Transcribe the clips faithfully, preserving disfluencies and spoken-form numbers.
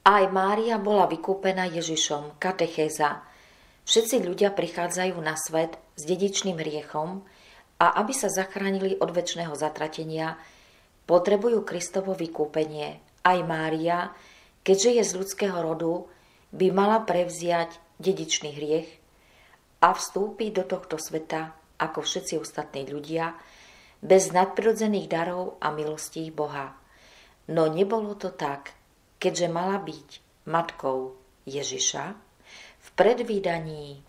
Aj Mária bola vykúpená Ježišom, katechéza. Všetci ľudia prichádzajú na svet s dedičným hriechom a aby sa zachránili od večného zatratenia, potrebujú Kristovo vykúpenie. Aj Mária, keďže je z ľudského rodu, by mala prevziať dedičný hriech a vstúpiť do tohto sveta ako všetci ostatní ľudia, bez nadprirodzených darov a milostí Boha. No nebolo to tak, keďže mala byť matkou Ježiša, v predvídaní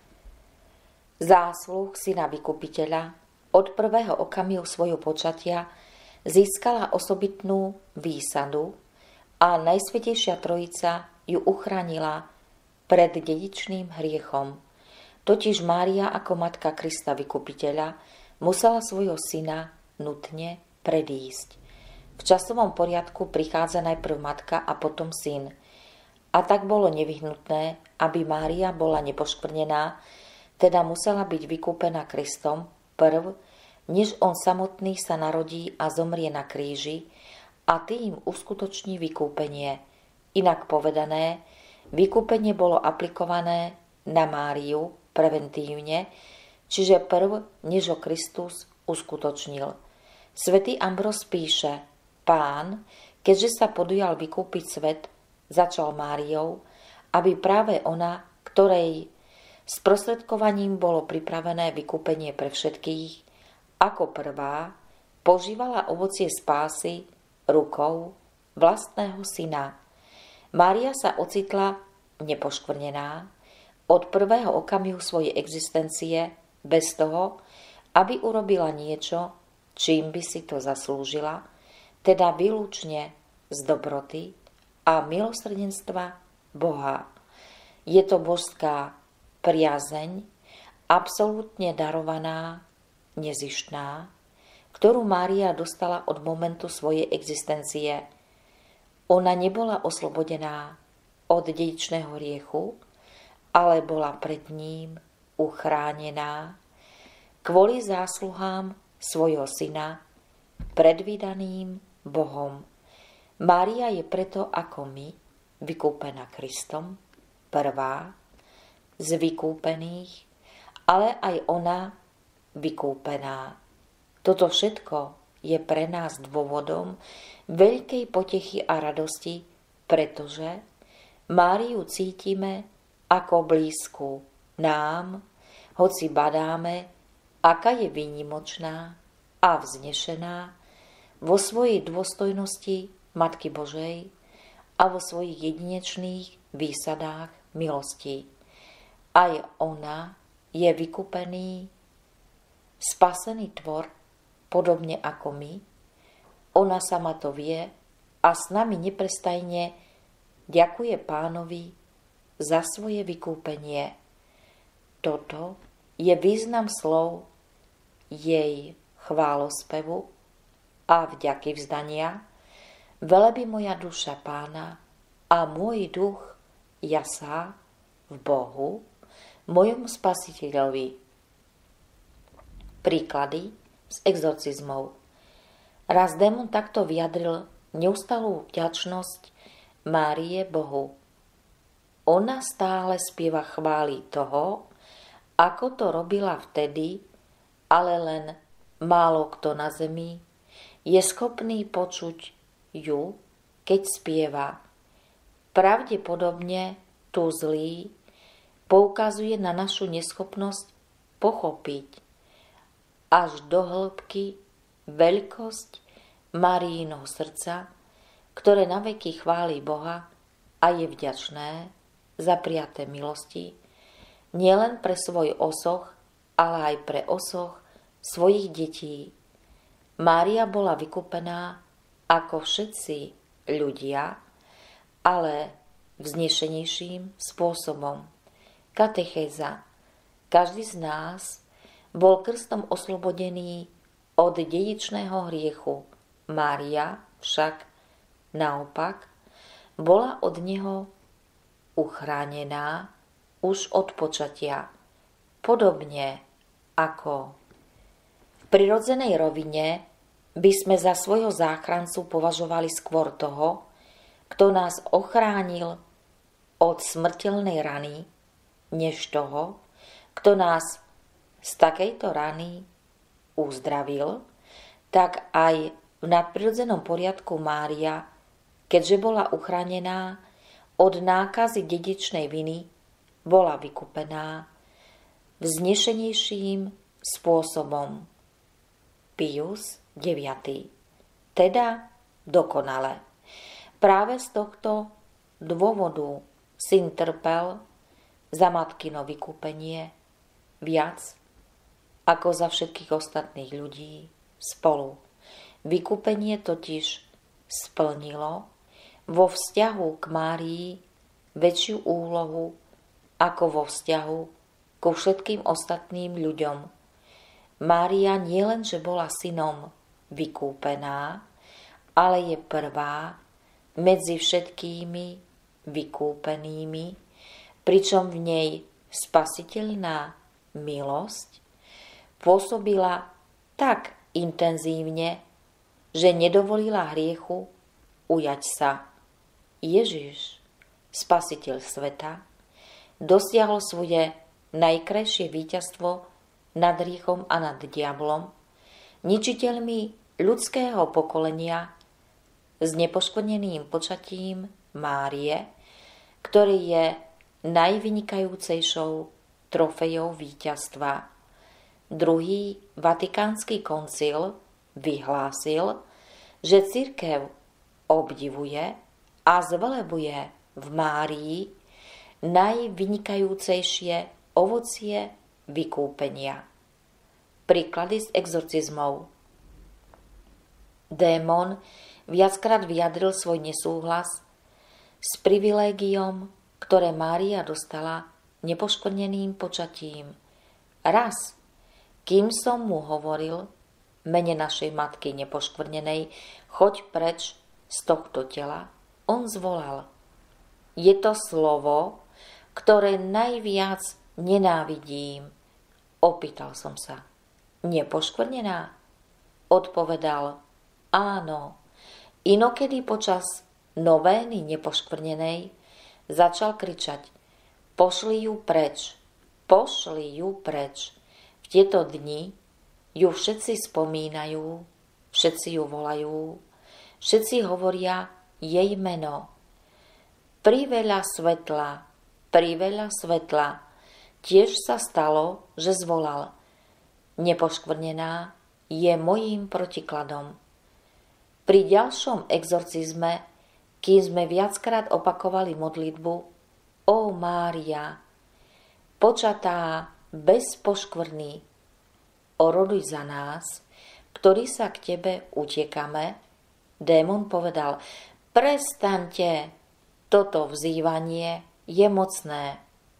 zásluh syna vykupiteľa od prvého okamihu svojho počatia získala osobitnú výsadu a Najsvätejšia Trojica ju uchránila pred dedičným hriechom. Totiž Mária ako matka Krista vykupiteľa musela svojho syna nutne predísť. V časovom poriadku prichádza najprv matka a potom syn. A tak bolo nevyhnutné, aby Mária bola nepoškvrnená, teda musela byť vykúpená Kristom prv, než on samotný sa narodí a zomrie na kríži a tým uskutoční vykúpenie. Inak povedané, vykúpenie bolo aplikované na Máriu preventívne, čiže prv, než ho Kristus uskutočnil. Svätý Ambroz píše: Pán, keďže sa podujal vykúpiť svet, začal Máriou, aby práve ona, ktorej sprostredkovaním bolo pripravené vykúpenie pre všetkých, ako prvá požívala ovocie spásy rukou vlastného syna. Mária sa ocitla nepoškvrnená od prvého okamihu svojej existencie bez toho, aby urobila niečo, čím by si to zaslúžila, teda výlučne z dobroty a milosrdenstva Boha. Je to božská priazeň, absolútne darovaná, nezištná, ktorú Mária dostala od momentu svojej existencie. Ona nebola oslobodená od dedičného hriechu, ale bola pred ním uchránená kvôli zásluhám svojho syna, predvídaným Bohom. Mária je preto ako my vykúpená Kristom, prvá z vykúpených, ale aj ona vykúpená. Toto všetko je pre nás dôvodom veľkej potechy a radosti, pretože Máriu cítime ako blízku nám, hoci badáme, aká je výnimočná a vznešená vo svojej dôstojnosti Matky Božej a vo svojich jedinečných výsadách milosti. Aj ona je vykúpený, spasený tvor, podobne ako my. Ona sama to vie a s nami neprestajne ďakuje Pánovi za svoje vykúpenie. Toto je význam slov jej chválospevu a vďaky vzdania. Velebí moja duša Pána a môj duch jasá v Bohu, mojom Spasiteľovi. Príklady z exorcizmov. Raz démon takto vyjadril neustalú vďačnosť Márie Bohu. Ona stále spieva chvály toho, ako to robila vtedy, ale len málo kto na zemi je schopný počuť ju, keď spieva. Pravdepodobne tu zlý poukazuje na našu neschopnosť pochopiť až do hĺbky veľkosť Máriinho srdca, ktoré naveky chváli Boha a je vďačné za prijaté milosti, nielen pre svoj osoch, ale aj pre osoch svojich detí. Mária bola vykúpená ako všetci ľudia, ale vznešenejším spôsobom. Katechéza. Každý z nás bol krstom oslobodený od dedičného hriechu. Mária však naopak bola od neho uchránená už od počatia. Podobne ako v prirodzenej rovine by sme za svojho záchrancu považovali skôr toho, kto nás ochránil od smrteľnej rany, než toho, kto nás z takejto rany uzdravil, tak aj v nadprirodzenom poriadku Mária, keďže bola uchránená od nákazy dedičnej viny, bola vykúpená vznešenejším spôsobom. Pius deviaty. Teda dokonale. Práve z tohto dôvodu syn trpel za matkino vykúpenie viac ako za všetkých ostatných ľudí spolu. Vykúpenie totiž splnilo vo vzťahu k Márii väčšiu úlohu ako vo vzťahu ku všetkým ostatným ľuďom. Mária nielenže bola synom vykúpená, ale je prvá medzi všetkými vykúpenými, pričom v nej spasiteľná milosť pôsobila tak intenzívne, že nedovolila hriechu ujať sa. Ježiš, spasiteľ sveta, dosiahol svoje najkrajšie víťazstvo nad hriechom a nad diablom, ničiteľmi ľudského pokolenia s nepoškvrneným počatím Márie, ktorý je najvynikajúcejšou trofejou víťazstva. Druhý vatikánsky koncil vyhlásil, že cirkev obdivuje a zvelebuje v Márii najvynikajúcejšie ovocie vykúpenia. Príklady z exorcizmov. Démon viackrát vyjadril svoj nesúhlas s privilégiom, ktoré Mária dostala nepoškvrneným počatím. Raz, kým som mu hovoril, mene našej matky nepoškvrnenej, choď preč z tohto tela, on zvolal: je to slovo, ktoré najviac nenávidím. Opýtal som sa: nepoškvrnená? Odpovedal: áno. Inokedy počas novény nepoškvrnenej začal kričať: pošli ju preč, pošli ju preč. V tieto dni ju všetci spomínajú, všetci ju volajú, všetci hovoria jej meno. Priveľa svetla, priveľa svetla. Tiež sa stalo, že zvolal: nepoškvrnená je mojím protikladom. Pri ďalšom exorcizme, kým sme viackrát opakovali modlitbu: Ó Mária, počatá bez poškvrny, oroduj za nás, ktorí sa k tebe utiekame, démon povedal: prestaňte, toto vzývanie je mocné.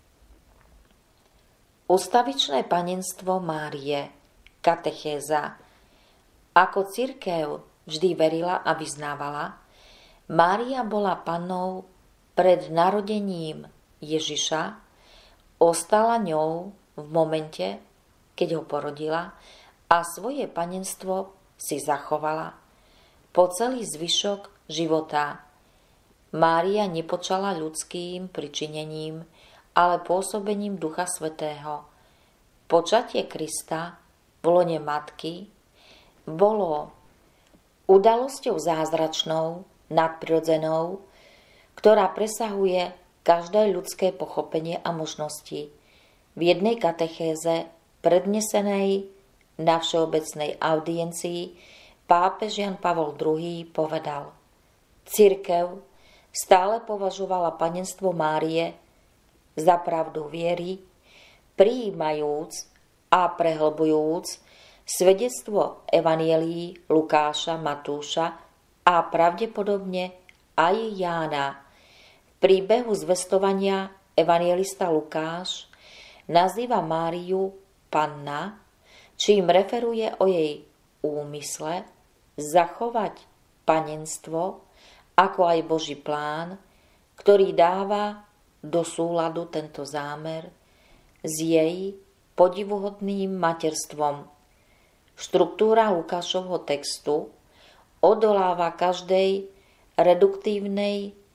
Ustavičné panenstvo Márie, katechéza. Ako cirkev vždy verila a vyznávala, Mária bola pannou pred narodením Ježiša, ostala ňou v momente, keď ho porodila, a svoje panenstvo si zachovala po celý zvyšok života. Mária nepočala ľudským pričinením, ale pôsobením Ducha Svätého. Počatie Krista v lone matky bolo udalosťou zázračnou, nadprirodzenou, ktorá presahuje každé ľudské pochopenie a možnosti. V jednej katechéze prednesenej na všeobecnej audiencii pápež Jan Pavol druhý. povedal: cirkev stále považovala panenstvo Márie za pravdu viery, prijímajúc a prehlbujúc svedectvo evanielií Lukáša, Matúša a pravdepodobne aj Jána. V príbehu zvestovania evanielista Lukáš nazýva Máriu panna, čím referuje o jej úmysle zachovať panenstvo ako aj Boží plán, ktorý dáva do súladu tento zámer s jej podivuhodným materstvom. Štruktúra Lukášovho textu odoláva každej reduktívnej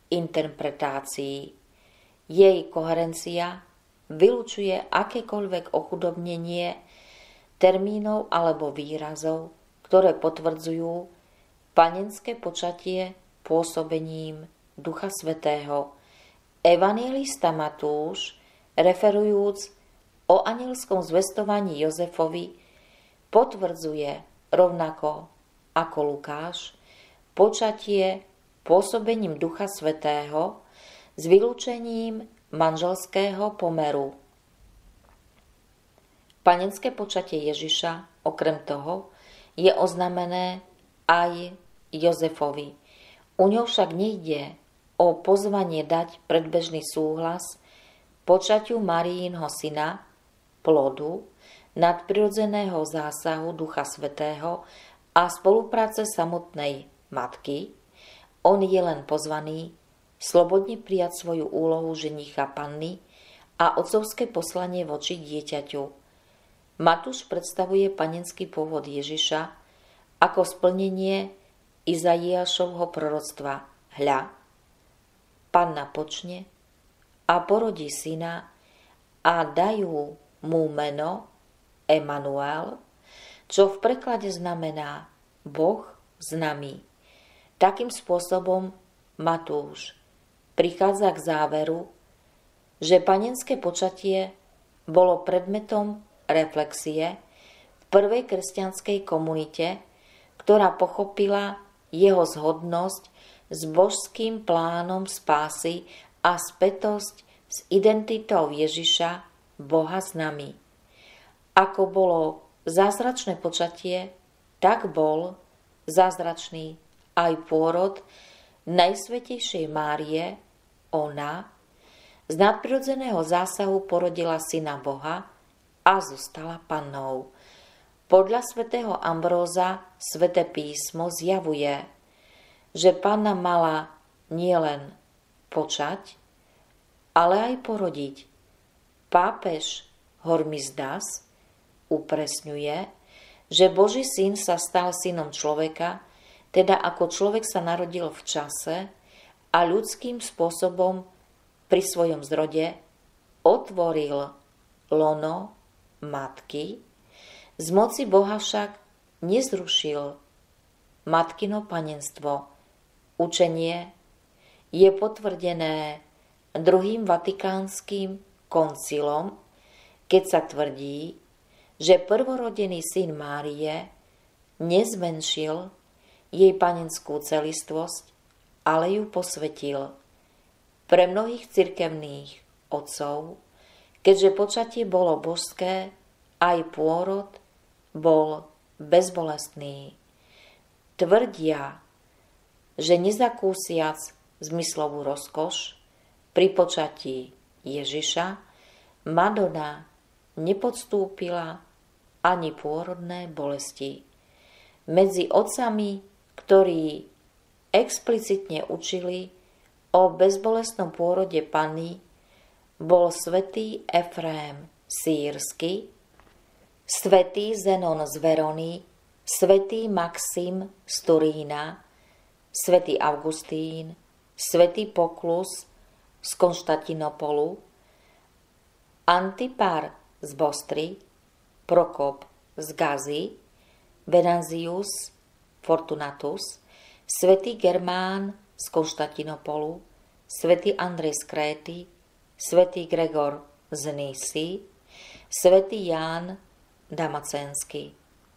interpretácií. Jej koherencia vylučuje akékoľvek ochudobnenie termínov alebo výrazov, ktoré potvrdzujú panenské počatie pôsobením Ducha Svätého. Evanjelista Matúš, referujúc o anielskom zvestovaní Jozefovi, potvrdzuje rovnako ako Lukáš počatie pôsobením Ducha Svätého s vylúčením manželského pomeru. Panenské počatie Ježiša okrem toho je oznamené aj Jozefovi. U ňo však nejde o pozvanie dať predbežný súhlas počatiu Máriinho syna, plodu, nadprirodzeného zásahu Ducha Svätého a spolupráce samotnej matky. On je len pozvaný slobodne prijať svoju úlohu ženicha panny a otcovské poslanie voči dieťaťu. Matúš predstavuje panenský pôvod Ježiša ako splnenie Izaiášovho proroctva. Hľa, panna počne a porodí syna a dajú mu meno Emanuel, čo v preklade znamená Boh s nami. Takým spôsobom Matúš prichádza k záveru, že panenské počatie bolo predmetom reflexie v prvej kresťanskej komunite, ktorá pochopila jeho zhodnosť s božským plánom spásy a spätosť s identitou Ježiša, Boha s nami. Ako bolo zázračné počatie, tak bol zázračný aj pôrod Najsvätejšej Márie. Ona z nadprirodzeného zásahu porodila syna Boha a zostala pannou. Podľa svätého Ambróza Sväté písmo zjavuje, že panna mala nielen počať, ale aj porodiť. Pápež Hormizdas upresňuje, že Boží syn sa stal synom človeka, teda ako človek sa narodil v čase a ľudským spôsobom pri svojom zrode otvoril lono matky, z moci Boha však nezrušil matkino panenstvo. Učenie je potvrdené druhým vatikánskym koncilom, keď sa tvrdí, že prvorodený syn Márie nezmenšil jej panenskú celistvosť, ale ju posvetil. Pre mnohých cirkevných otcov, keďže počatie bolo božské, aj pôrod bol bezbolestný. Tvrdia, že nezakúsiac zmyslovú rozkoš pri počatí Ježiša, Madonna nepodstúpila ani pôrodné bolesti. Medzi otcami, ktorí explicitne učili o bezbolestnom pôrode panny, bol svätý Efrém Sýrsky, svätý Zenon z Verony, svätý Maxim z Turína, svätý Augustín, svätý Poklus z Konštantinopolu, Antipar z Bostry, Prokop z Gazy, Venanzius Fortunatus, svätý Germán z Konštantinopolu, svätý Andrej z Kréty, svätý Gregor z Nysy, svätý Ján Damacenský.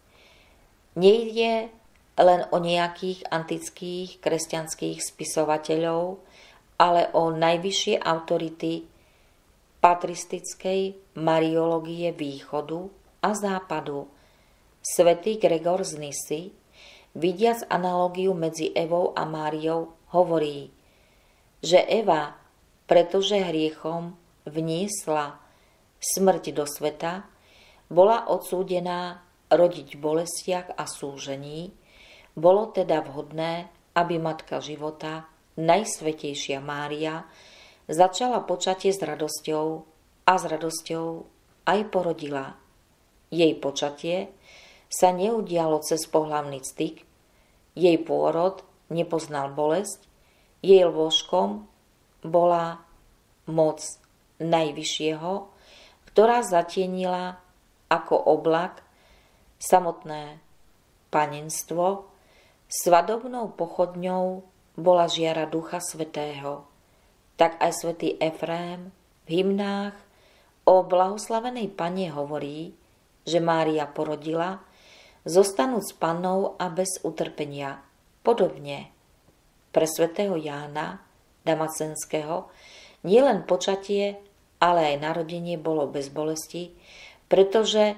Nejde len o nejakých antických kresťanských spisovateľov, ale o najvyššie autority patristickej mariológie východu a západu. Svätý Gregor z Nysy, vidiac analogiu medzi Evou a Máriou, hovorí, že Eva, pretože hriechom vniesla smrť do sveta, bola odsúdená rodiť v bolestiach a súžení. Bolo teda vhodné, aby matka života, Najsvätejšia Mária, začala počatie s radosťou a s radosťou aj porodila. Jej počatie sa neudialo cez pohlavný styk, jej pôrod nepoznal bolesť, Jej lôžkom bola moc Najvyššieho, ktorá zatienila ako oblak samotné panenstvo. Svadobnou pochodňou bola žiara Ducha Svätého. Tak aj svätý Efrém v hymnách o blahoslavenej Panne hovorí, že Mária porodila, zostanúc pannou a bez utrpenia. Podobne pre svätého Jána Damasenského nielen počatie, ale aj narodenie bolo bez bolesti, pretože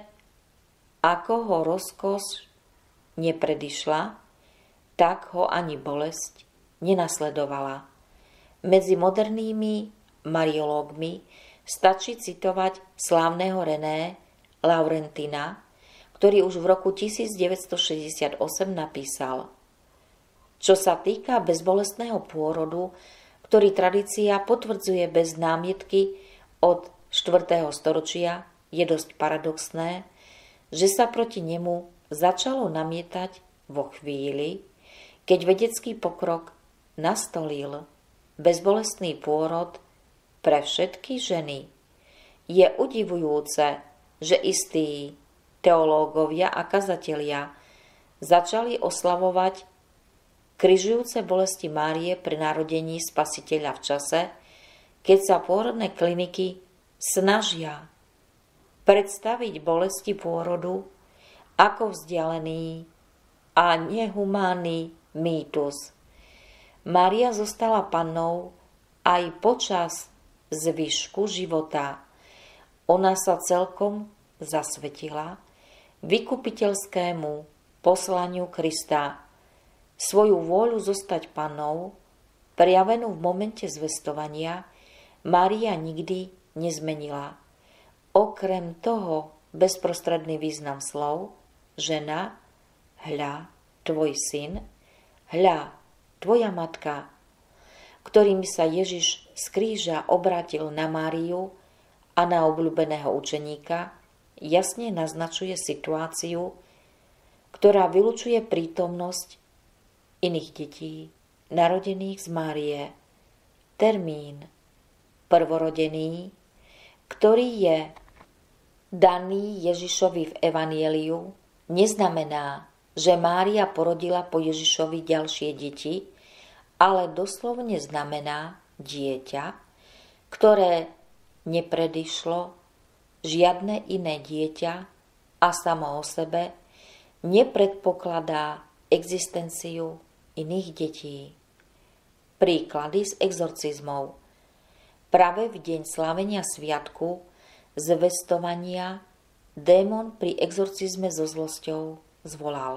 ako ho rozkoš nepredišla, tak ho ani bolesť nenasledovala. Medzi modernými mariológmi stačí citovať slávneho René Laurentina, ktorý už v roku tisícdeväťstošesťdesiatosem napísal: Čo sa týka bezbolestného pôrodu, ktorý tradícia potvrdzuje bez námietky od štvrtého storočia, je dosť paradoxné, že sa proti nemu začalo namietať vo chvíli, keď vedecký pokrok nastolil bezbolestný pôrod pre všetky ženy. Je udivujúce, že istí teológovia a kazatelia začali oslavovať križujúce bolesti Márie pri narodení Spasiteľa v čase, keď sa pôrodné kliniky snažia predstaviť bolesti pôrodu ako vzdialený a nehumánny mýtus. Mária zostala pannou aj počas zvyšku života. Ona sa celkom zasvetila vykupiteľskému poslaniu Krista. Svoju vôľu zostať pannou, prejavenú v momente zvestovania, Mária nikdy nezmenila. Okrem toho bezprostredný význam slov žena, hľa, tvoj syn, hľa, tvoja matka, ktorými sa Ježiš z kríža obrátil na Máriu a na obľúbeného učeníka, jasne naznačuje situáciu, ktorá vylučuje prítomnosť iných detí, narodených z Márie. Termín prvorodený, ktorý je daný Ježišovi v Evanjeliu, neznamená, že Mária porodila po Ježišovi ďalšie deti, ale doslovne znamená dieťa, ktoré nepredišlo žiadne iné dieťa a samo o sebe nepredpokladá existenciu iných detí. Príklady z exorcizmov. Práve v deň slávenia sviatku zvestovania démon pri exorcizme so zlosťou zvolal: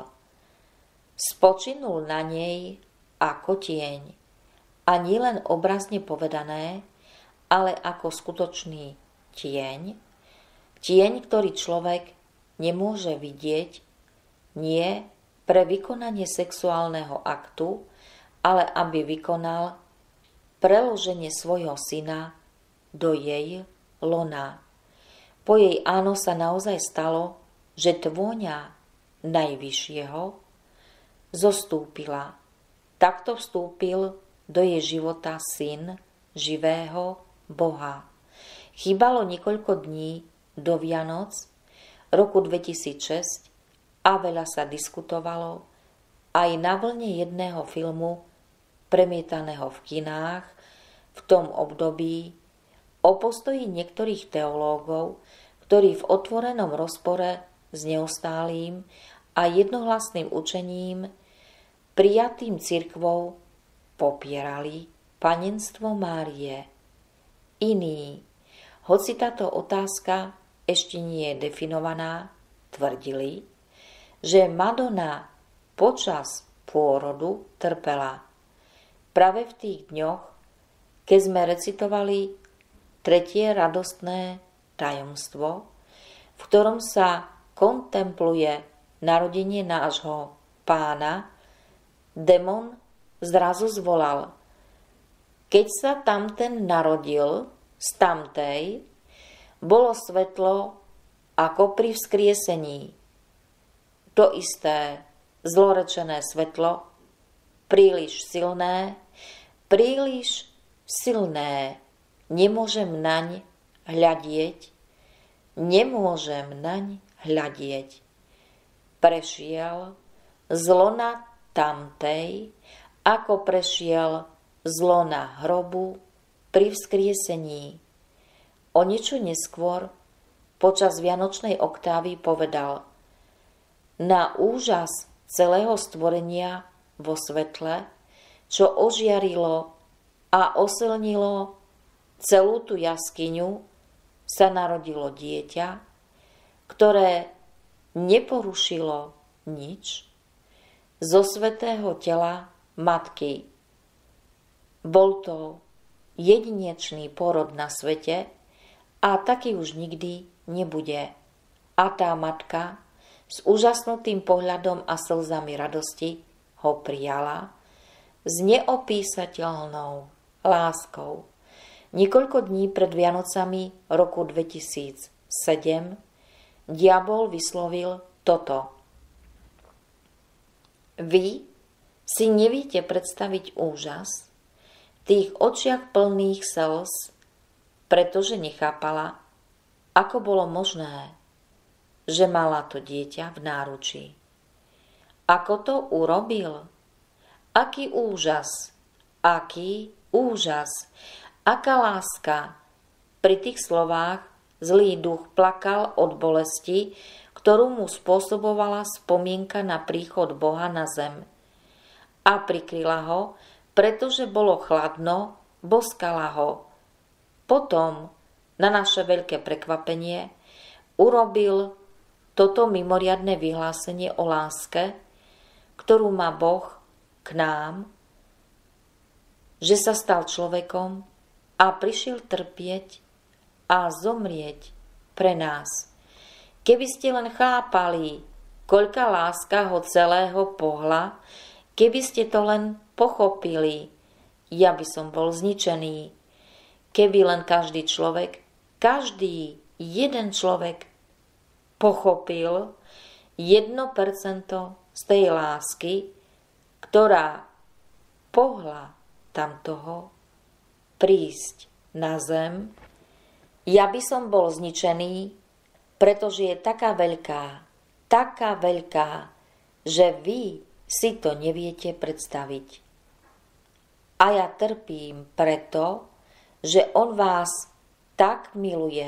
Spočinul na nej ako tieň. A nielen obrazne povedané, ale ako skutočný tieň, tieň, ktorý človek nemôže vidieť, nie pre vykonanie sexuálneho aktu, ale aby vykonal preloženie svojho syna do jej lona. Po jej áno sa naozaj stalo, že tvôňa Najvyššieho zostúpila. Takto vstúpil do jej života syn živého Boha. Chýbalo niekoľko dní do Vianoc roku dvetisícšesť a veľa sa diskutovalo aj na vlne jedného filmu premietaného v kinách v tom období o postoji niektorých teológov, ktorí v otvorenom rozpore s neustálým a jednohlasným učením prijatým cirkvou popierali panenstvo Márie. Iní, hoci táto otázka ešte nie je definovaná, tvrdili, že Madonna počas pôrodu trpela. Práve v tých dňoch, keď sme recitovali tretie radostné tajomstvo, v ktorom sa kontempluje narodenie nášho Pána, démon zrazu zvolal: Keď sa tamten narodil z tamtej, bolo svetlo ako pri vzkriesení. To isté zlorečené svetlo, príliš silné, príliš silné, nemôžem naň hľadieť, nemôžem naň hľadieť. Prešiel z lona tamtej, ako prešiel z lona hrobu pri vzkriesení. O niečo neskôr, počas vianočnej oktávy povedal: na úžas celého stvorenia vo svetle, čo ožiarilo a osilnilo celú tú jaskyňu, sa narodilo dieťa, ktoré neporušilo nič zo svätého tela matky. Bol to jedinečný porod na svete a taký už nikdy nebude. A tá matka s úžasnutým pohľadom a slzami radosti ho prijala s neopísateľnou láskou. Niekoľko dní pred Vianocami roku dvetisícsedem diabol vyslovil toto: vy si neviete predstaviť úžas v tých očiach plných slz, pretože nechápala, ako bolo možné, že mala to dieťa v náručí. Ako to urobil? Aký úžas, aký úžas, aká láska. Pri tých slovách zlý duch plakal od bolesti, ktorú mu spôsobovala spomienka na príchod Boha na zem. A prikryla ho, pretože bolo chladno, boskala ho. Potom, na naše veľké prekvapenie, urobil toto mimoriadne vyhlásenie o láske, ktorú má Boh k nám, že sa stal človekom a prišiel trpieť a zomrieť pre nás. Keby ste len chápali, koľká láska ho celého pohla, keby ste to len pochopili, ja by som bol zničený. Keby len každý človek, každý jeden človek pochopil jedno percento z tej lásky, ktorá pohla tamtoho prísť na zem, ja by som bol zničený, pretože je taká veľká, taká veľká, že vy si to neviete predstaviť. A ja trpím preto, že on vás tak miluje.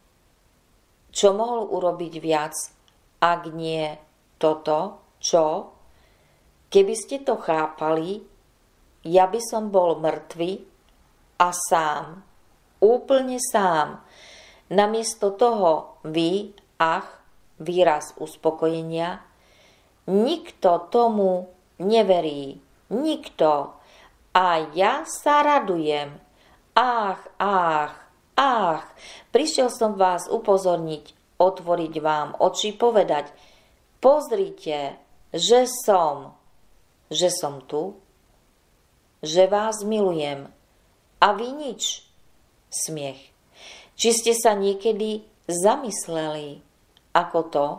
Čo mohol urobiť viac, ak nie toto, čo? Keby ste to chápali, ja by som bol mŕtvy a sám, úplne sám. Namiesto toho vy, ach, výraz uspokojenia, nikto tomu neverí, nikto. A ja sa radujem. Ach, ach, ach, prišiel som vás upozorniť, otvoriť vám oči, povedať: pozrite, že som, že som tu, že vás milujem. A vy nič. Smiech. Či ste sa niekedy zamysleli, ako to,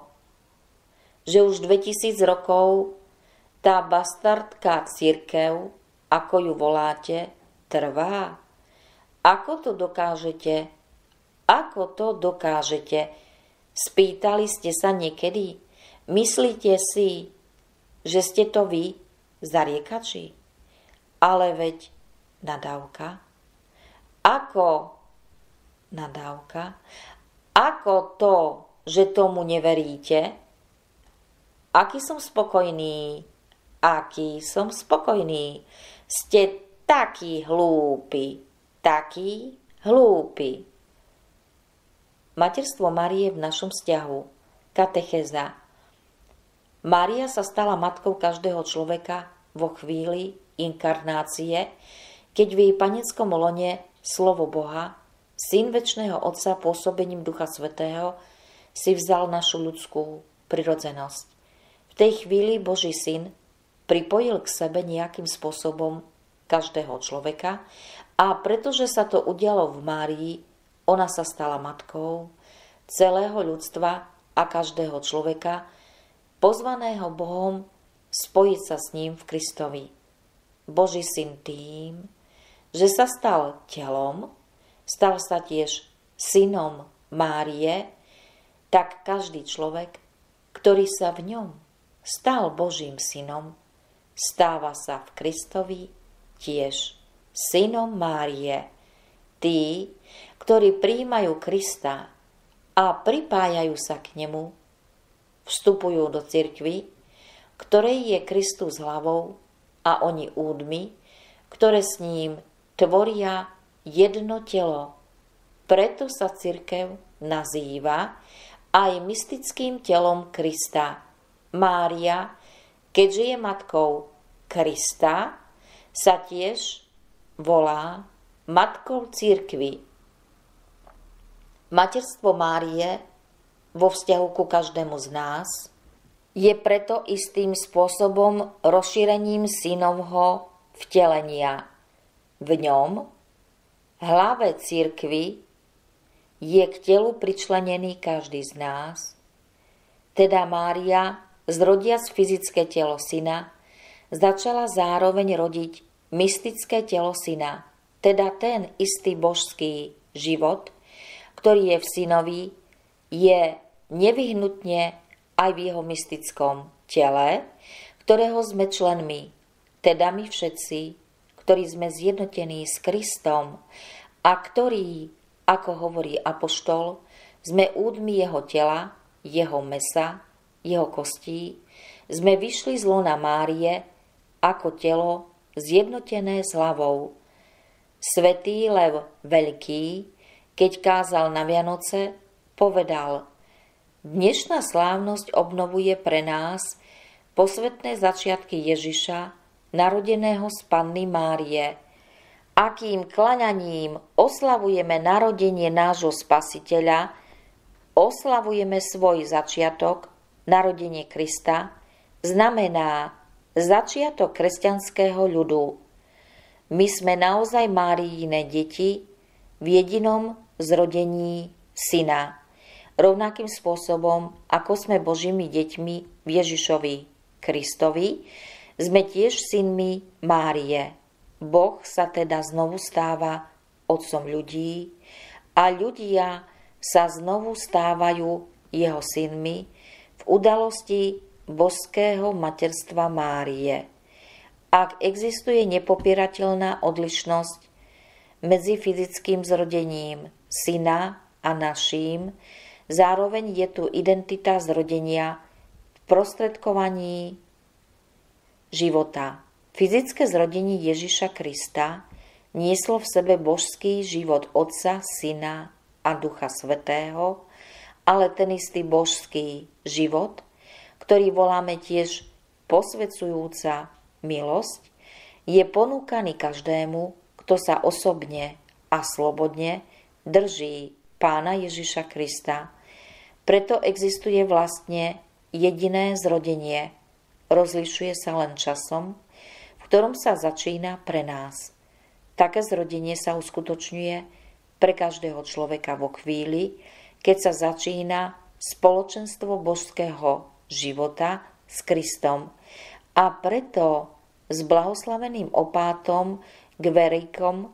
že už dvetisíc rokov tá bastardská cirkev, ako ju voláte, trvá? Ako to dokážete? Ako to dokážete? Spýtali ste sa niekedy? Myslíte si, že ste to vy, zariekači? Ale veď nadávka. Ako nadávka? Ako to, že tomu neveríte? Aký som spokojný? Aký som spokojný? Ste takí hlúpi. Taký hlúpy. Materstvo Márie v našom vzťahu. Katechéza. Mária sa stala matkou každého človeka vo chvíli inkarnácie, keď v jej panenskom lone slovo Boha, Syn večného Otca pôsobením Ducha Svätého, si vzal našu ľudskú prirodzenosť. V tej chvíli Boží Syn pripojil k sebe nejakým spôsobom každého človeka a pretože sa to udialo v Márii, ona sa stala matkou celého ľudstva a každého človeka, pozvaného Bohom spojiť sa s ním v Kristovi. Boží Syn tým, že sa stal telom, stal sa tiež synom Márie, tak každý človek, ktorý sa v ňom stal Božím synom, stáva sa v Kristovi tiež synom Márie. Tí, ktorí prijímajú Krista a pripájajú sa k nemu, vstupujú do cirkvi, ktorej je Kristus hlavou a oni údmi, ktoré s ním tvoria jedno telo. Preto sa cirkev nazýva aj mystickým telom Krista. Mária, keďže je matkou Krista, sa tiež volá matkou cirkvi. Materstvo Márie vo vzťahu ku každému z nás je preto istým spôsobom rozšírením synovho vtelenia. V ňom, hlave cirkvi, je k telu pričlenený každý z nás. Teda Mária, zrodiac fyzické telo syna, začala zároveň rodiť mystické telo syna, teda ten istý božský život, ktorý je v synovi, je nevyhnutne aj v jeho mystickom tele, ktorého sme členmi, teda my všetci, ktorí sme zjednotení s Kristom a ktorí, ako hovorí apoštol, sme údmi jeho tela, jeho mäsa, jeho kostí, sme vyšli z lona Márie ako telo zjednotené s hlavou. Svätý Lev Veľký, keď kázal na Vianoce, povedal: dnešná slávnosť obnovuje pre nás posvätné začiatky Ježiša, narodeného z Panny Márie. Akým klaňaním oslavujeme narodenie nášho Spasiteľa, oslavujeme svoj začiatok, narodenie Krista, znamená začiatok kresťanského ľudu. My sme naozaj Máriine deti v jedinom zrodení syna. Rovnakým spôsobom, ako sme Božími deťmi v Ježišovi Kristovi, sme tiež synmi Márie. Boh sa teda znovu stáva otcom ľudí a ľudia sa znovu stávajú jeho synmi v udalosti božského materstva Márie. Ak existuje nepopierateľná odlišnosť medzi fyzickým zrodením syna a naším, zároveň je tu identita zrodenia v prostredkovaní života. Fyzické zrodenie Ježiša Krista nieslo v sebe božský život Otca, Syna a Ducha Svätého, ale ten istý božský život, ktorý voláme tiež posvedzujúca milosť, je ponúkaný každému, kto sa osobne a slobodne drží Pána Ježiša Krista. Preto existuje vlastne jediné zrodenie. Rozlišuje sa len časom, v ktorom sa začína pre nás. Také zrodenie sa uskutočňuje pre každého človeka vo chvíli, keď sa začína spoločenstvo božského života s Kristom. A preto s blahoslaveným opátom Gverikom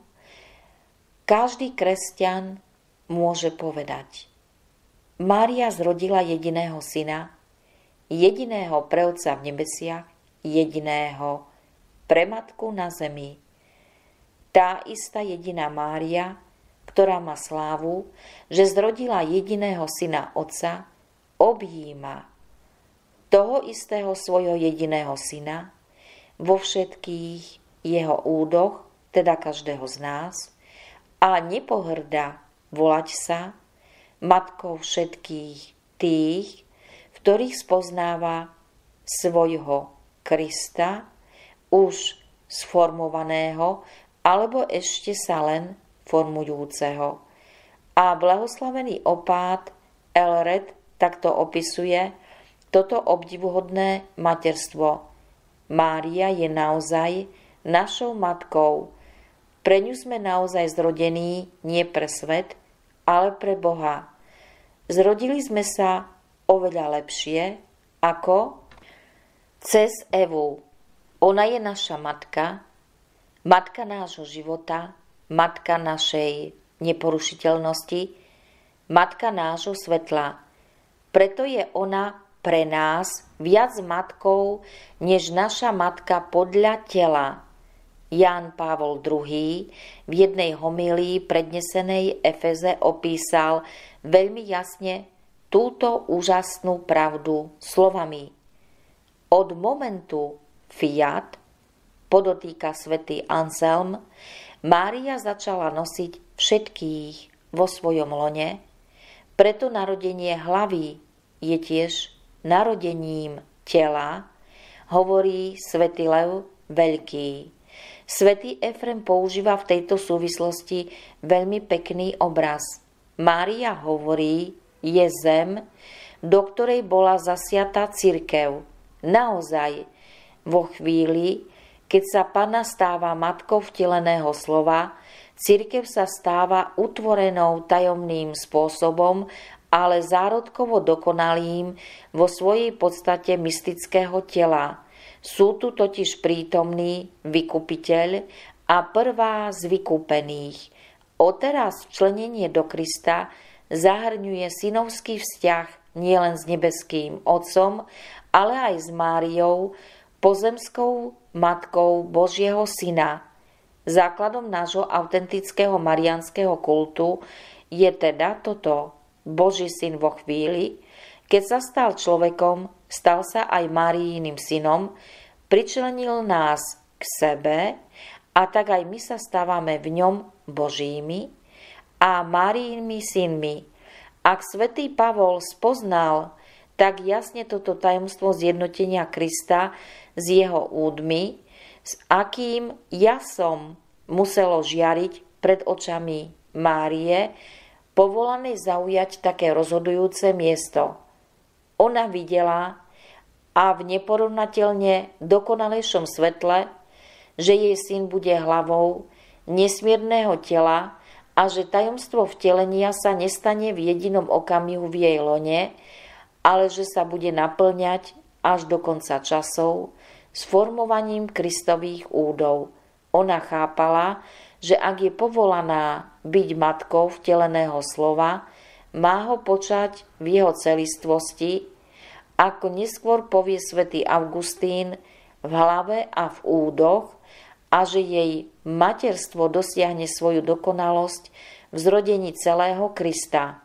každý kresťan môže povedať: Mária zrodila jediného syna, jediného pre Otca v nebesiach, jediného pre Matku na zemi. Tá istá jediná Mária, ktorá má slávu, že zrodila jediného syna Otca, objíma toho istého svojho jediného syna vo všetkých jeho údoch, teda každého z nás, a nepohrda volať sa matkou všetkých tých, v ktorých spoznáva svojho Krista, už sformovaného, alebo ešte sa len formujúceho. A blahoslavený opát Elred takto opisuje toto obdivuhodné materstvo. Mária je naozaj našou matkou. Pre ňu sme naozaj zrodení nie pre svet, ale pre Boha. Zrodili sme sa oveľa lepšie ako cez Evu. Ona je naša matka matka nášho života, matka našej neporušiteľnosti, matka nášho svetla. Preto je ona pre nás viac matkou, než naša matka podľa tela. Ján Pavol druhý. v jednej homílii prednesenej Efeze opísal veľmi jasne túto úžasnú pravdu slovami. Od momentu fiat, podotýka svätý Anselm, Mária začala nosiť všetkých vo svojom lone, preto narodenie hlavy je tiež narodením tela, hovorí svätý Lev Veľký. Svätý Efrem používa v tejto súvislosti veľmi pekný obraz. Mária hovorí, je zem, do ktorej bola zasiatá cirkev. Naozaj, vo chvíli, keď sa Panna stáva matkou vteleného slova, cirkev sa stáva utvorenou tajomným spôsobom, ale zárodkovo dokonalým vo svojej podstate mystického tela. Sú tu totiž prítomný vykupiteľ a prvá z vykúpených. Odteraz včlenenie do Krista zahrňuje synovský vzťah nielen s nebeským Otcom, ale aj s Máriou, pozemskou matkou Božieho Syna. Základom nášho autentického mariánskeho kultu je teda toto. Boží syn vo chvíli, keď sa stal človekom, stal sa aj Máriiným synom, pričlenil nás k sebe a tak aj my sa stávame v ňom Božími a Máriinými synmi. Ak svätý Pavol spoznal tak jasne toto tajomstvo zjednotenia Krista s jeho údmi, s akým jasom muselo žiariť pred očami Márie, povolanej zaujať také rozhodujúce miesto. Ona videla a v neporovnateľne dokonalejšom svetle, že jej syn bude hlavou nesmierneho tela a že tajomstvo vtelenia sa nestane v jedinom okamihu v jej lone, ale že sa bude naplňať až do konca časov s formovaním Kristových údov. Ona chápala, že ak je povolaná byť matkou vteleného slova, má ho počať v jeho celistvosti, ako neskôr povie svätý Augustín, v hlave a v údoch, a že jej materstvo dosiahne svoju dokonalosť v zrodení celého Krista.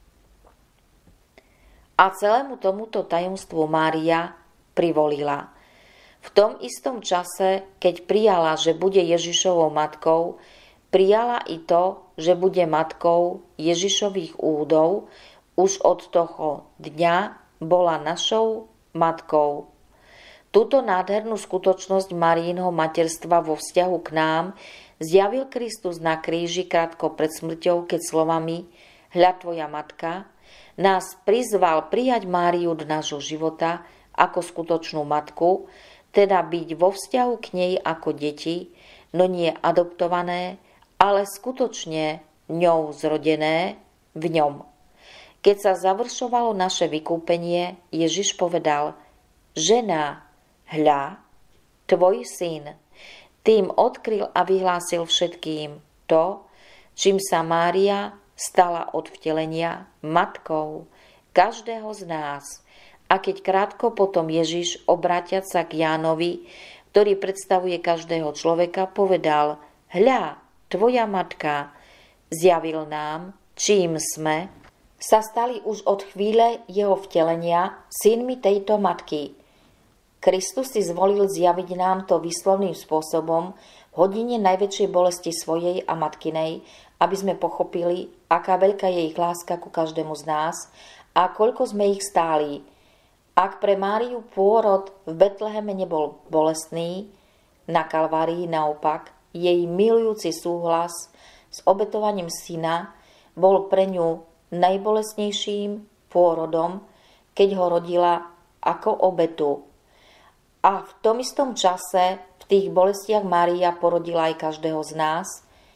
A celému tomuto tajomstvu Mária privolila. V tom istom čase, keď prijala, že bude Ježišovou matkou, prijala i to, že bude matkou Ježišových údov, už od toho dňa bola našou matkou. Túto nádhernú skutočnosť Máriinho materstva vo vzťahu k nám zjavil Kristus na kríži krátko pred smrťou, keď slovami Hľa tvoja matka nás prizval prijať Máriu do nášho života ako skutočnú matku, teda byť vo vzťahu k nej ako deti, no nie adoptované, ale skutočne ňou zrodené v ňom. Keď sa završovalo naše vykúpenie, Ježiš povedal: Žena, hľa, tvoj syn. Tým odkryl a vyhlásil všetkým to, čím sa Mária stala od vtelenia matkou každého z nás. A keď krátko potom Ježiš, obrátiac sa k Jánovi, ktorý predstavuje každého človeka, povedal: Hľa, tvoja matka, zjavil nám, čím sme, sa stali už od chvíle jeho vtelenia synmi tejto matky. Kristus si zvolil zjaviť nám to výslovným spôsobom v hodine najväčšej bolesti svojej a matkinej, aby sme pochopili, aká veľká je ich láska ku každému z nás a koľko sme ich stáli. Ak pre Máriu pôrod v Betleheme nebol bolestný, na Kalvárii naopak jej milujúci súhlas s obetovaním syna bol pre ňu najbolestnejším pôrodom, keď ho rodila ako obetu. A v tom istom čase, v tých bolestiach Mária porodila aj každého z nás,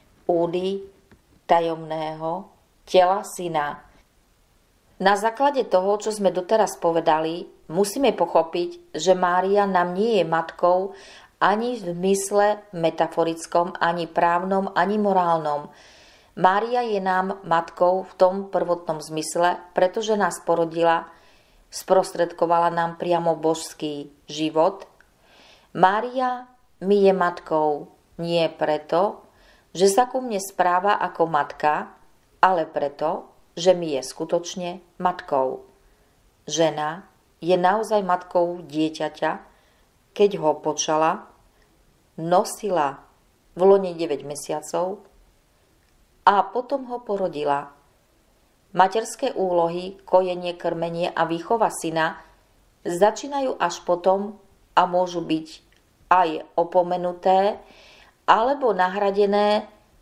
údy tajomného tela syna. Na základe toho, čo sme doteraz povedali, musíme pochopiť, že Mária nám nie je matkou ani v zmysle metaforickom, ani právnom, ani morálnom. Mária je nám matkou v tom prvotnom zmysle, pretože nás porodila, sprostredkovala nám priamo božský život. Mária mi je matkou nie preto, že sa ku mne správa ako matka, ale preto, že mi je skutočne matkou. Žena je naozaj matkou dieťaťa, keď ho počala, nosila v lone deväť mesiacov a potom ho porodila. Materské úlohy, kojenie, krmenie a výchova syna začínajú až potom a môžu byť aj opomenuté alebo nahradené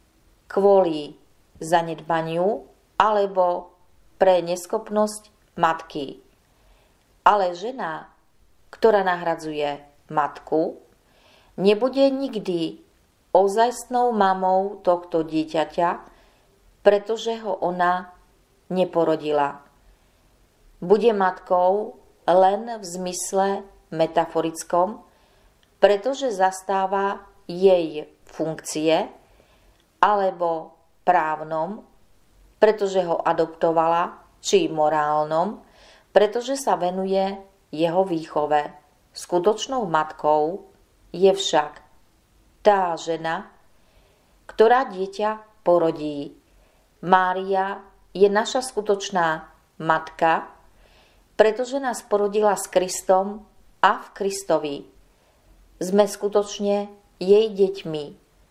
kvôli zanedbaniu alebo pre neschopnosť matky. Ale žena, ktorá nahradzuje matku, nebude nikdy ozajstnou mamou tohto dieťaťa, pretože ho ona neporodila. Bude matkou len v zmysle metaforickom, pretože zastáva jej funkcie, alebo právnom, pretože ho adoptovala, či morálnom, pretože sa venuje jeho výchove. Skutočnou matkou je však tá žena, ktorá dieťa porodí. Mária je naša skutočná matka, pretože nás porodila s Kristom a v Kristovi. Sme skutočne jej deťmi.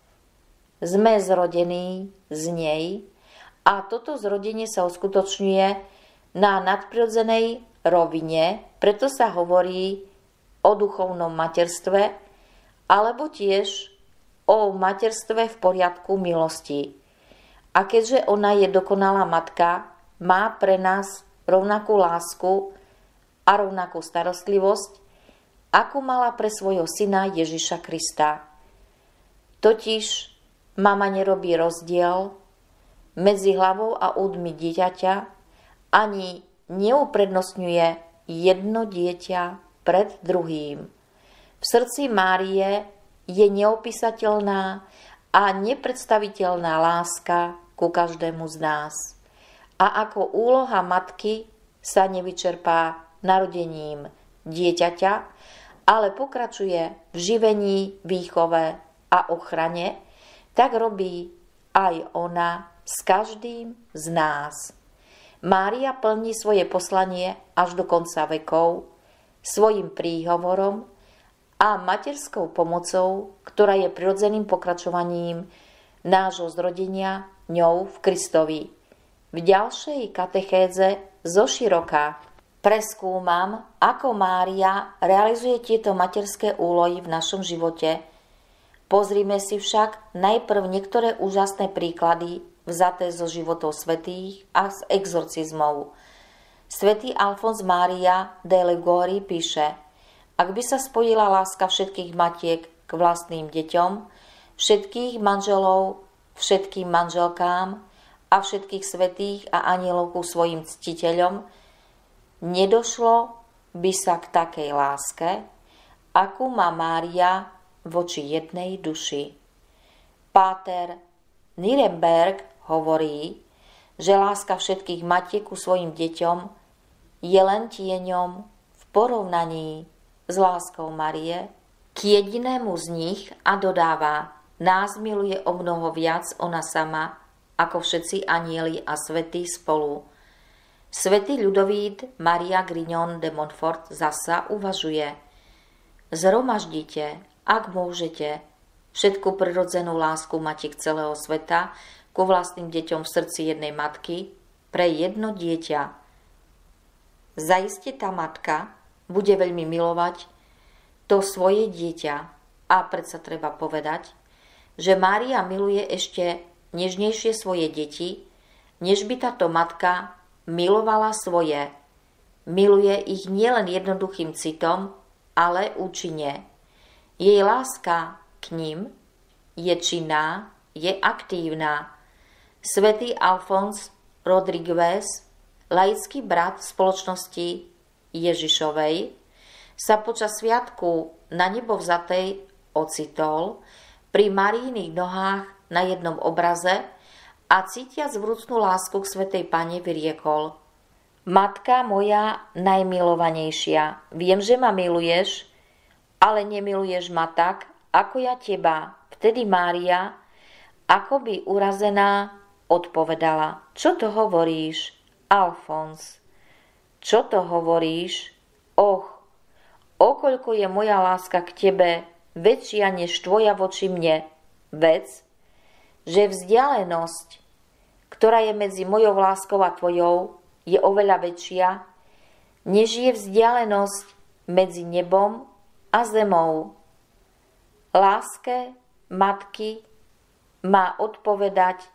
Sme zrodení z nej a toto zrodenie sa uskutočňuje na nadprirodzenej rovine, preto sa hovorí o duchovnom materstve alebo tiež o materstve v poriadku milosti. A keďže ona je dokonalá matka, má pre nás rovnakú lásku a rovnakú starostlivosť, akú mala pre svojho syna Ježiša Krista. Totiž mama nerobí rozdiel medzi hlavou a údmi dieťaťa, ani neuprednostňuje jedno dieťa pred druhým. V srdci Márie je neopísateľná a nepredstaviteľná láska ku každému z nás. A ako úloha matky sa nevyčerpá narodením dieťaťa, ale pokračuje v živení, výchove a ochrane, tak robí aj ona s každým z nás. Mária plní svoje poslanie až do konca vekov svojim príhovorom a materskou pomocou, ktorá je prirodzeným pokračovaním nášho zrodenia ňou v Kristovi. V ďalšej katechéze zoširoka preskúmam, ako Mária realizuje tieto materské úlohy v našom živote. Pozrime si však najprv niektoré úžasné príklady vzaté zo životov svätých a z exorcizmov. Svätý Alfons Mária de Liguori píše: ak by sa spojila láska všetkých matiek k vlastným deťom, všetkých manželov, všetkým manželkám a všetkých svätých a anielov ku svojim ctiteľom, nedošlo by sa k takej láske, akú má Mária voči jednej duši. Páter Nirenberg hovorí, že láska všetkých matiek ku svojim deťom je len tieňom v porovnaní s láskou Márie k jedinému z nich a dodáva: nás miluje o mnoho viac ona sama, ako všetci anjeli a svätí spolu. Svätý Ľudovít Maria Grignon de Montfort zasa uvažuje: zhromaždite, ak môžete, všetku prirodzenú lásku matiek celého sveta ku vlastným deťom v srdci jednej matky pre jedno dieťa. Zaiste tá matka bude veľmi milovať to svoje dieťa. A predsa treba povedať, že Mária miluje ešte nežnejšie svoje deti, než by táto matka milovala svoje. Miluje ich nielen jednoduchým citom, ale účinne. Jej láska k ním je činná, je aktívna. Svätý Alfons Rodriguez, laický brat spoločnosti Ježišovej, sa počas sviatku na nebo vzatej ocitol pri Maríinych nohách na jednom obraze a cítiac vrúcnú lásku k svätej Panne vyriekol: Matka moja najmilovanejšia, viem, že ma miluješ, ale nemiluješ ma tak, ako ja teba. Vtedy Mária, akoby urazená, odpovedala: Čo to hovoríš, Alfons? Čo to hovoríš? Och, okoľko je moja láska k tebe väčšia než tvoja voči mne. Vec, že vzdialenosť, ktorá je medzi mojou láskou a tvojou, je oveľa väčšia, než je vzdialenosť medzi nebom a zemou. Láske matky má odpovedať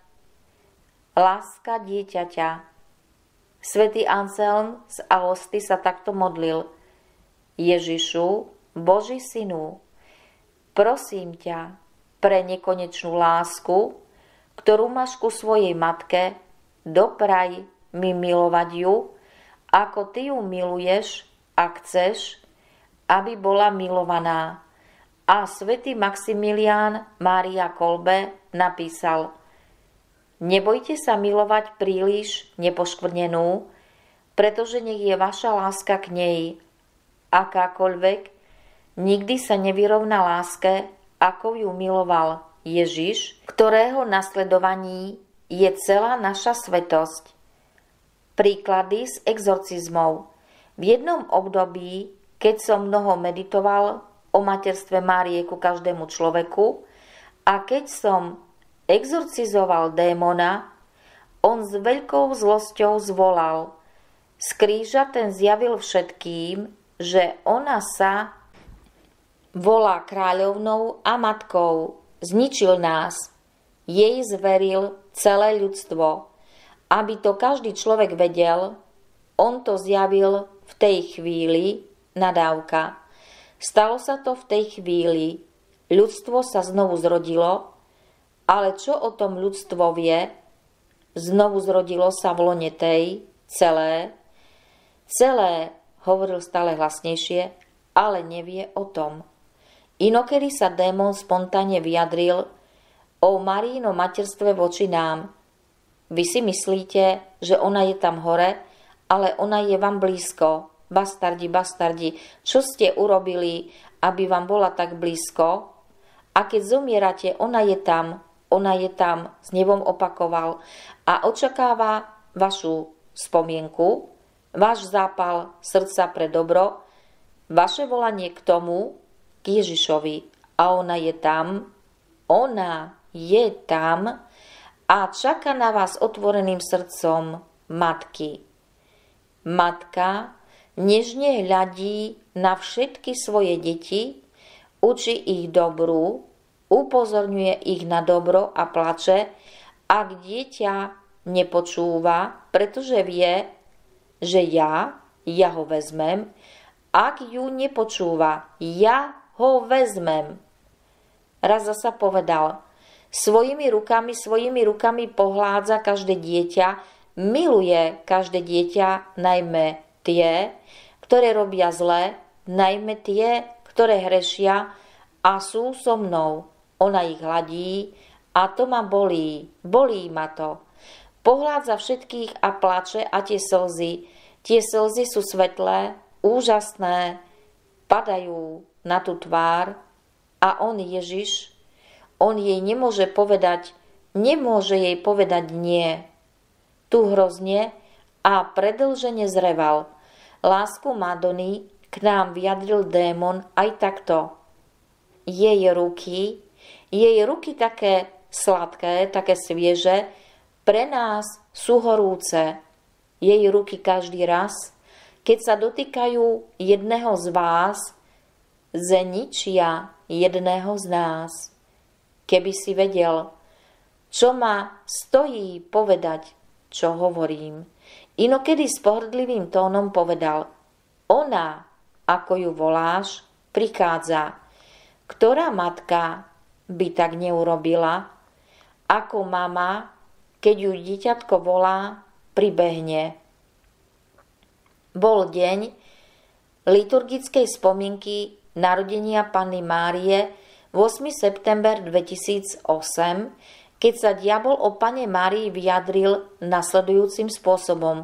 láska dieťaťa. Svätý Anselm z Aosty sa takto modlil: Ježišu, Boží synu, prosím ťa pre nekonečnú lásku, ktorú máš ku svojej matke, dopraj mi milovať ju, ako ty ju miluješ a chceš, aby bola milovaná. A svätý Maximilián Mária Kolbe napísal: Nebojte sa milovať príliš nepoškvrnenú, pretože nech je vaša láska k nej akákoľvek, nikdy sa nevyrovná láske, ako ju miloval Ježiš, ktorého nasledovaní je celá naša svetosť. Príklady z exorcizmov. V jednom období, keď som mnoho meditoval o materstve Márie ku každému človeku a keď som exorcizoval démona, on s veľkou zlosťou zvolal: Z kríža ten zjavil všetkým, že ona sa volá kráľovnou a matkou, zničil nás, jej zveril celé ľudstvo. Aby to každý človek vedel, on to zjavil v tej chvíli, nadávka. Stalo sa to v tej chvíli, ľudstvo sa znovu zrodilo, ale čo o tom ľudstvo vie? Znovu zrodilo sa v lone tej, celé, celé, hovoril stále hlasnejšie, ale nevie o tom. Inokedy sa démon spontánne vyjadril o Maríino materstve voči nám. Vy si myslíte, že ona je tam hore, ale ona je vám blízko. Bastardi, bastardi, čo ste urobili, aby vám bola tak blízko? A keď zomierate, ona je tam, ona je tam, s nebom opakoval a očakáva vašu spomienku, váš zápal srdca pre dobro, vaše volanie k tomu, k Ježišovi. A ona je tam, ona je tam a čaká na vás otvoreným srdcom matky. Matka nežne hľadí na všetky svoje deti, učí ich dobru, upozorňuje ich na dobro a plače, ak dieťa nepočúva, pretože vie, že ja, ja ho vezmem, ak ju nepočúva, ja ho vezmem. Raz zasa povedal: svojimi rukami, svojimi rukami pohládza každé dieťa, miluje každé dieťa, najmä tie, ktoré robia zle, najmä tie, ktoré hrešia a sú so mnou. Ona ich hladí a to ma bolí, bolí ma to. Pohládza všetkých a plače a tie slzy, tie slzy sú svetlé, úžasné, padajú na tú tvár a on Ježiš, on jej nemôže povedať, nemôže jej povedať nie. Tu hrozne a predĺžene zreval. Lásku Madony k nám vyjadril démon aj takto. Jej ruky, jej ruky také sladké, také svieže, pre nás sú horúce. Jej ruky každý raz, keď sa dotýkajú jedného z vás, zničia jedného z nás. Keby si vedel, čo ma stojí povedať, čo hovorím. Inokedy s pohrdlivým tónom povedal: ona, ako ju voláš, prichádza. Ktorá matka by tak neurobila? Ako mama, keď ju dieťatko volá, pribehne. Bol deň liturgickej spomienky narodenia Panny Márie ôsmeho september dvetisícosem, keď sa diabol o Panne Márii vyjadril nasledujúcim spôsobom.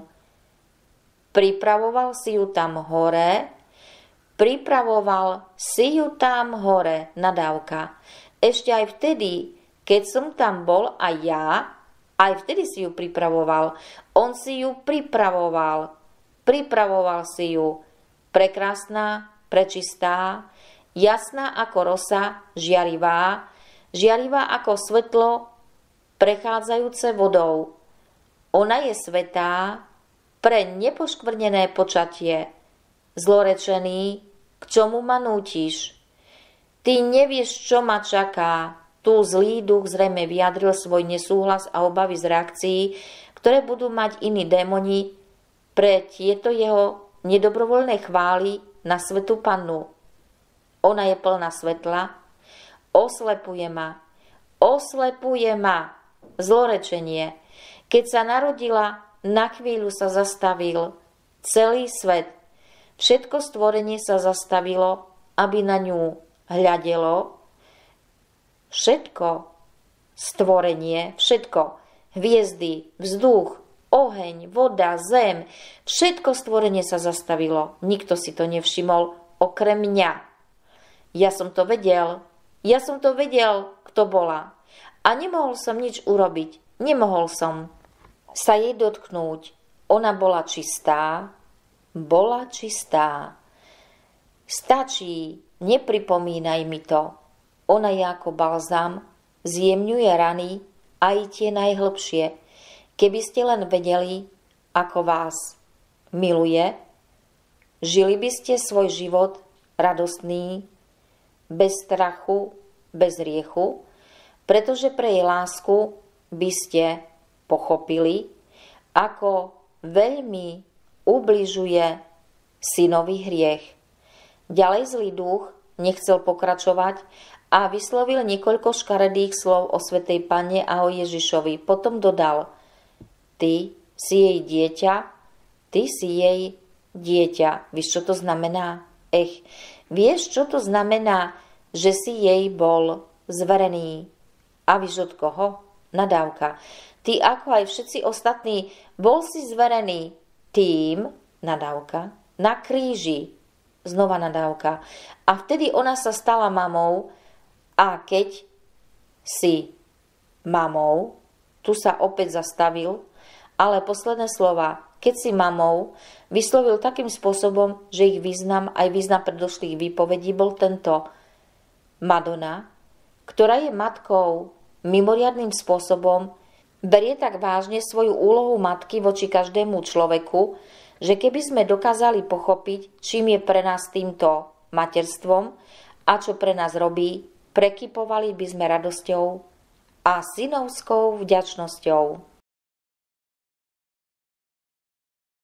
Pripravoval si ju tam hore, pripravoval si ju tam hore, nadávka. Ešte aj vtedy, keď som tam bol aj ja, aj vtedy si ju pripravoval. On si ju pripravoval. Pripravoval si ju. Prekrásna, prečistá, jasná ako rosa, žiarivá, žiarivá ako svetlo, prechádzajúce vodou. Ona je svätá pre nepoškvrnené počatie. Zlorečený, k čomu ma nútiš? Ty nevieš, čo ma čaká. Tu zlý duch zrejme vyjadril svoj nesúhlas a obavy z reakcií, ktoré budú mať iní démoni pre tieto jeho nedobrovoľné chvály na svätú Pannu. Ona je plná svetla, oslepuje ma, oslepuje ma, zlorečenie. Keď sa narodila, na chvíľu sa zastavil celý svet. Všetko stvorenie sa zastavilo, aby na ňu hľadelo. Všetko stvorenie, všetko, hviezdy, vzduch, oheň, voda, zem, všetko stvorenie sa zastavilo. Nikto si to nevšimol, okrem mňa. Ja som to vedel, ja som to vedel, kto bola. A nemohol som nič urobiť, nemohol som sa jej dotknúť. Ona bola čistá, bola čistá. Stačí, nepripomínaj mi to. Ona je ako balzám, zjemňuje rany, aj tie najhlbšie. Keby ste len vedeli, ako vás miluje, žili by ste svoj život radostný, bez strachu, bez riechu, pretože pre jej lásku by ste pochopili, ako veľmi ubližuje synovi hriech. Ďalej zlý duch nechcel pokračovať a vyslovil niekoľko škaredých slov o svätej Panne a o Ježišovi. Potom dodal: Ty si jej dieťa, ty si jej dieťa. Vieš, čo to znamená? Ech, vieš, čo to znamená, že si jej bol zverený? A vieš od koho? Nadávka. Ty, ako aj všetci ostatní, bol si zverený tým, nadávka, na kríži. Znova nadávka. A vtedy ona sa stala mamou. A keď si mamou, tu sa opäť zastavil, ale posledné slova, keď si mamou, vyslovil takým spôsobom, že ich význam, aj význam predošlých výpovedí bol tento. Madonna, ktorá je matkou mimoriadnym spôsobom, berie tak vážne svoju úlohu matky voči každému človeku, že keby sme dokázali pochopiť, čím je pre nás týmto materstvom a čo pre nás robí, prekypovali by sme radosťou a synovskou vďačnosťou.